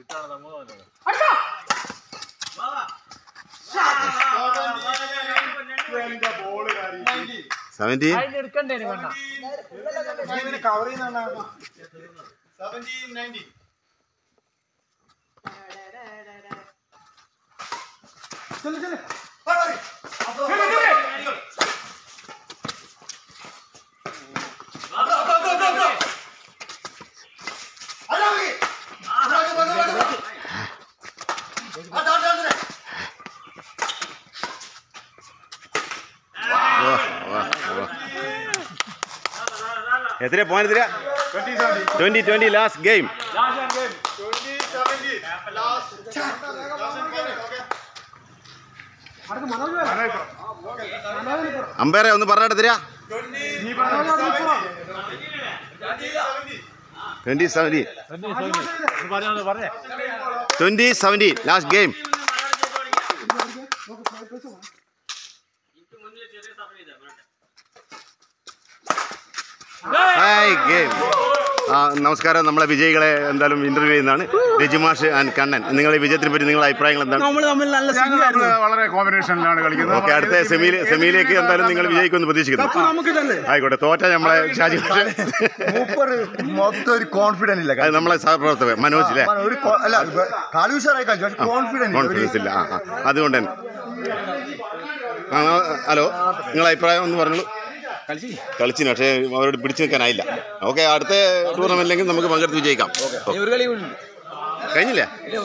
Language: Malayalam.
എത്ര പോയിന്റ് തരാ? 20 ലാസ്റ്റ് ഗെയിം. അമ്പയറെ ഒന്ന് പറഞ്ഞിട്ട് തരാ. 20-17 ലാസ്റ്റ് ഗെയിം. നമസ്കാരം. നമ്മളെ വിജയികളെ എന്തായാലും ഇന്റർവ്യൂ ചെയ്യുന്നതാണ്. രജിമാഷ് ആൻഡ് കണ്ണൻ, നിങ്ങളുടെ വിജയത്തിനെ പറ്റി നിങ്ങളുടെ അഭിപ്രായങ്ങൾ എന്താണ്? വളരെ കോമ്പിനേഷനിലാണ് കളിക്കുന്നത്. ഓക്കെ, അടുത്ത സെമിയിലേക്ക് എന്തായാലും നിങ്ങൾ വിജയിക്കുമെന്ന് പ്രതീക്ഷിക്കുന്നു. ആയിക്കോട്ടെ. തോറ്റ നമ്മളെ ഷാജി മൊത്തം ഒരു കോൺഫിഡൻസ് ഇല്ല. അത് നമ്മളെ സഹപ്രവർത്തകൻ മനോജ് അല്ലേ? കോൺഫിഡൻസ് ഇല്ല. അതുകൊണ്ട് തന്നെ. ഹലോ, നിങ്ങളുടെ അഭിപ്രായം ഒന്ന് പറഞ്ഞോളൂ. കളിച്ചിന്, പക്ഷേ അവരോട് പിടിച്ചു നിൽക്കാനായില്ല. ഓക്കെ, അടുത്ത ടൂർണമെന്റിലെങ്കിൽ നമുക്ക് പങ്കെടുത്ത് വിജയിക്കാം. കഴിഞ്ഞില്ലേ?